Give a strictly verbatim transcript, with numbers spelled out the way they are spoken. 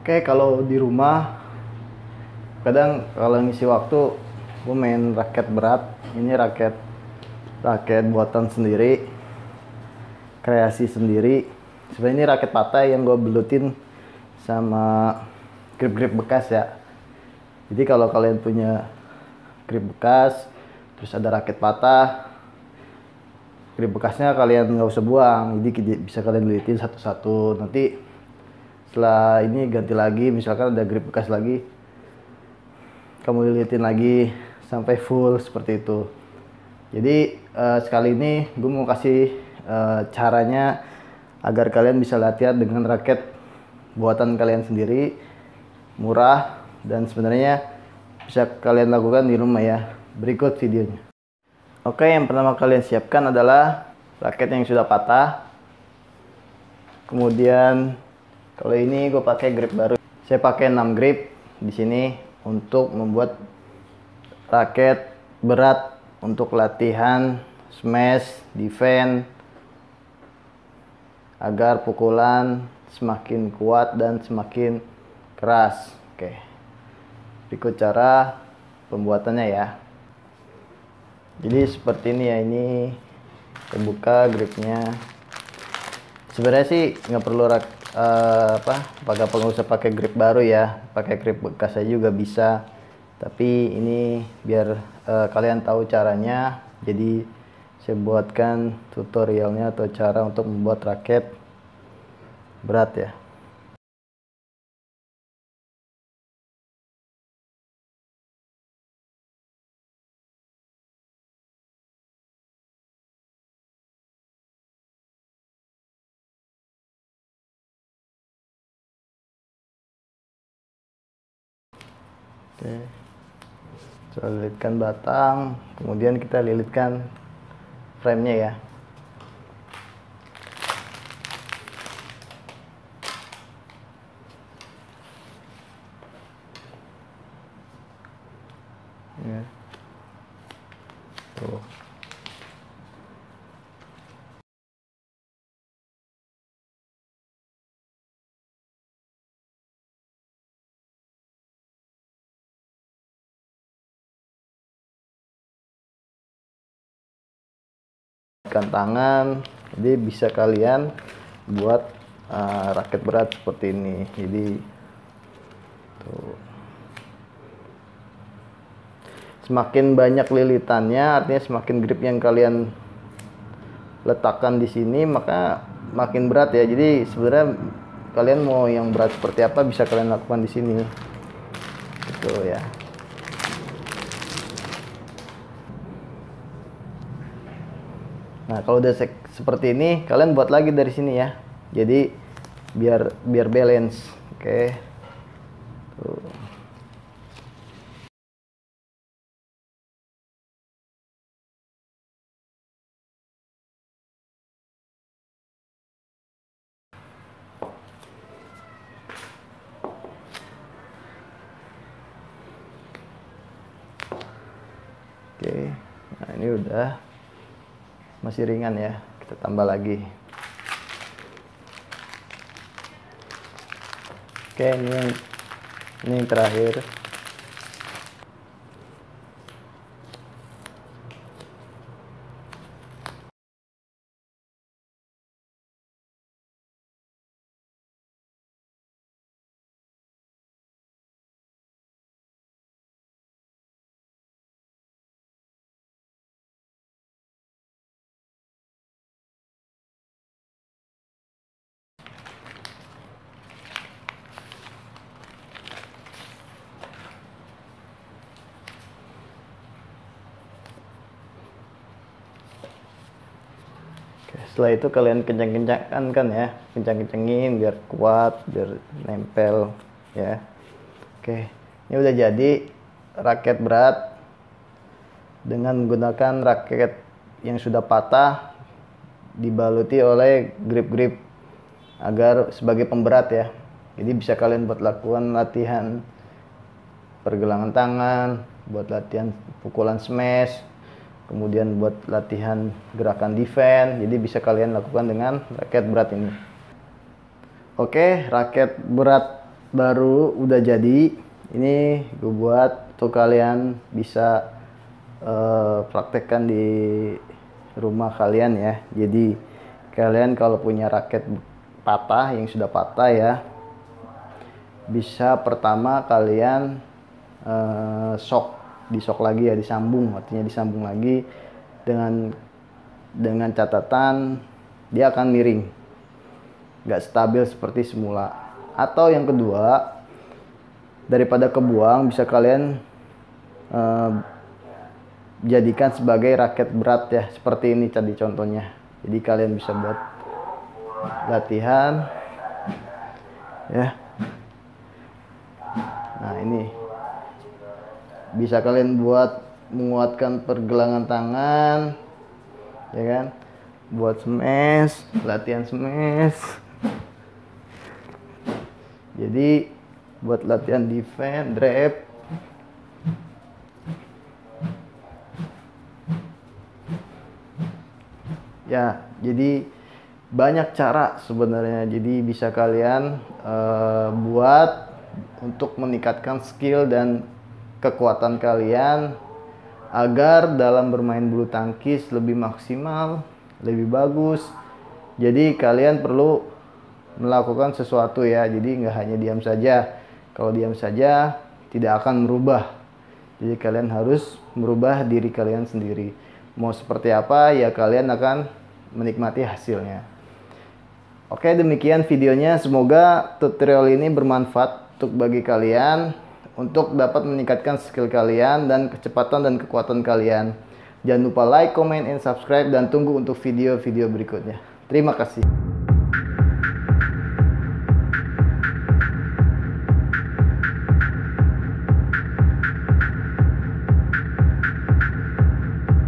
Oke, kalau di rumah kadang kalau ngisi waktu gue main raket berat. Ini raket raket buatan sendiri, kreasi sendiri. Sebenarnya ini raket patah yang gue belutin sama grip-grip bekas ya. Jadi kalau kalian punya grip bekas terus ada raket patah, grip bekasnya kalian nggak usah buang, jadi bisa kalian liatin satu-satu. Nanti setelah ini ganti lagi, misalkan ada grip bekas lagi, kamu lilitin lagi sampai full seperti itu. Jadi uh, sekali ini gue mau kasih uh, caranya agar kalian bisa latihan dengan raket buatan kalian sendiri, murah, dan sebenarnya bisa kalian lakukan di rumah ya. Berikut videonya. Oke, yang pertama kalian siapkan adalah raket yang sudah patah. Kemudian kalau ini gue pakai grip baru. Saya pakai enam grip di sini untuk membuat raket berat untuk latihan smash, defense, agar pukulan semakin kuat dan semakin keras. Oke. Berikut cara pembuatannya ya. Jadi seperti ini ya, ini terbuka gripnya. Sebenarnya sih nggak perlu rak, uh, apa pakai nggak usah pakai grip baru ya, pakai grip bekas aja juga bisa. Tapi ini biar uh, kalian tahu caranya, jadi saya buatkan tutorialnya atau cara untuk membuat raket berat ya. Oke, kita lilitkan batang, kemudian kita lilitkan frame-nya ya. Ya. Tuh. Tangan, jadi bisa kalian buat uh, raket berat seperti ini. Jadi tuh. Semakin banyak lilitannya, artinya semakin grip yang kalian letakkan di sini, maka makin berat ya. Jadi sebenarnya kalian mau yang berat seperti apa bisa kalian lakukan di sini. Gitu ya. Nah, kalau udah seperti ini, kalian buat lagi dari sini ya. Jadi biar biar balance. Oke. Tuh. Oke. Nah, ini udah masih ringan ya, kita tambah lagi. Oke, ini yang ini yang terakhir. Setelah itu kalian kencang-kencangkan kan ya, kencang-kencangin biar kuat, biar nempel ya. Oke, ini udah jadi raket berat dengan menggunakan raket yang sudah patah dibaluti oleh grip-grip agar sebagai pemberat ya. Jadi bisa kalian buat lakukan latihan pergelangan tangan, buat latihan pukulan smash, kemudian buat latihan gerakan defense. Jadi bisa kalian lakukan dengan raket berat ini. Oke, raket berat baru udah jadi. Ini gue buat untuk kalian bisa uh, praktekkan di rumah kalian ya. Jadi kalian kalau punya raket patah yang sudah patah ya, bisa pertama kalian uh, sok, disok lagi ya, disambung, artinya disambung lagi dengan dengan catatan dia akan miring, nggak stabil seperti semula. Atau yang kedua, daripada kebuang, bisa kalian uh, jadikan sebagai raket berat ya, seperti ini tadi contohnya. Jadi kalian bisa buat latihan ya. Nah ini bisa kalian buat menguatkan pergelangan tangan ya kan, buat smash, latihan smash. Jadi buat latihan defense, drop. Ya, jadi banyak cara sebenarnya. Jadi bisa kalian uh, buat untuk meningkatkan skill dan kekuatan kalian agar dalam bermain bulu tangkis lebih maksimal, lebih bagus. Jadi kalian perlu melakukan sesuatu ya. Jadi nggak hanya diam saja. Kalau diam saja tidak akan merubah. Jadi kalian harus merubah diri kalian sendiri. Mau seperti apa ya, kalian akan menikmati hasilnya. Oke, demikian videonya. Semoga tutorial ini bermanfaat untuk bagi kalian, untuk dapat meningkatkan skill kalian dan kecepatan dan kekuatan kalian. Jangan lupa like, comment, and subscribe, dan tunggu untuk video-video berikutnya. Terima kasih.